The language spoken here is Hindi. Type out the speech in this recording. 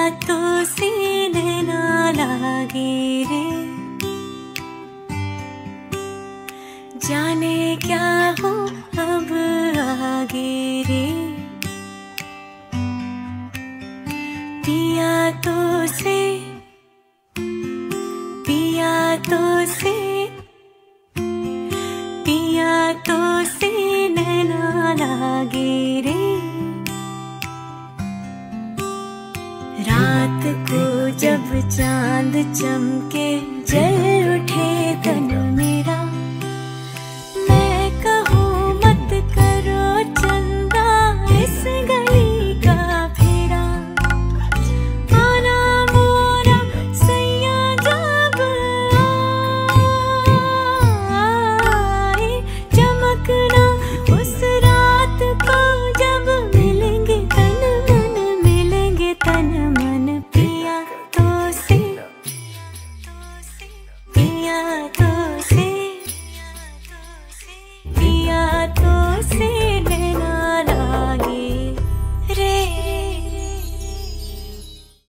तो सीने ना लागे रे, जाने क्या हो अब आगे रे। पिया तो से पिया तो से पिया तो सीने ना लागे रे। रात को जब चांद चमके जल